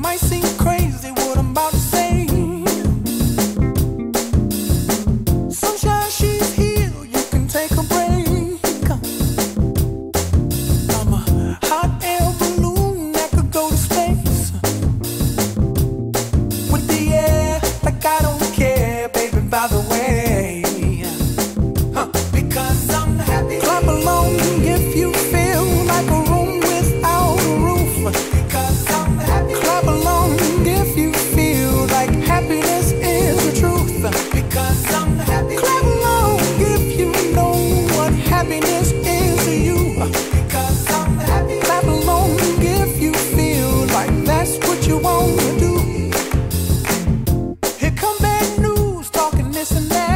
might seem crazy what I'm about to say. Sunshine, she's here, you can take a break. I'm a hot air balloon that could go to space with the air, like I don't care, baby, by the way. Because I'm happy. Clap along if you feel like a room without a roof. Because I'm happy. Clap along if you feel like happiness is the truth. Because I'm happy. Clap along if you know what happiness is to you. Because I'm happy. Clap along if you feel like that's what you want to do. Here come bad news, talking this and that.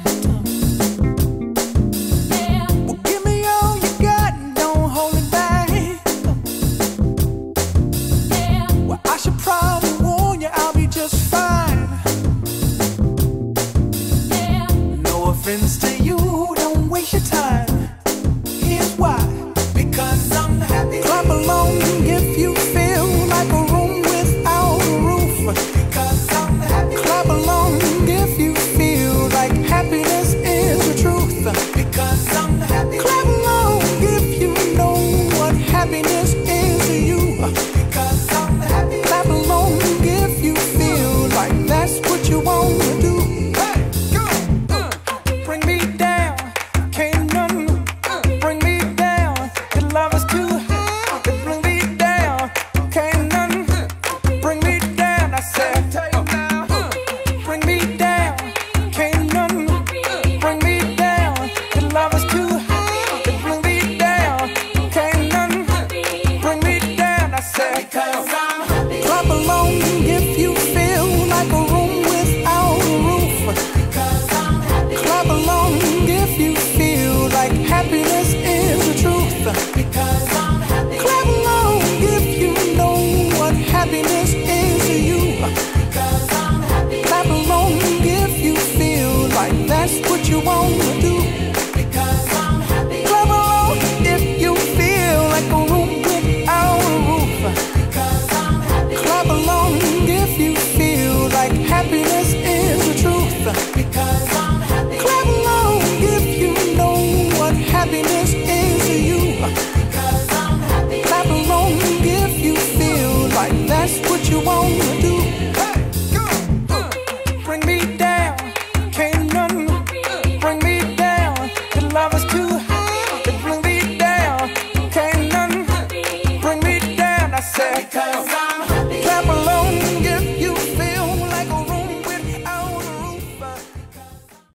To you, don't waste your time. Here's why. Because I'm happy. Clap along if you feel like a room without a roof. Because I'm happy. Clap along if you feel like happiness is the truth. Because I'm happy. Clap along if you know what happiness is to you. Because I'm happy. Clap along if you feel like that's what you want to do. Clap along if you feel like a room without a roof. Clap along if you feel like happiness is the truth. Clap along if you know what happiness is to you. Clap along if you feel like that's what you want to do. Clap along if you feel like a room without a roof. Clap along if you feel like happiness is the truth. Clap along if you know what happiness is to you. Clap along if you feel like that's what you want to do. Bring me down, can't nothing bring me down. The love is too high to bring me down. Can't nothing bring me down. I said, because I'm happy.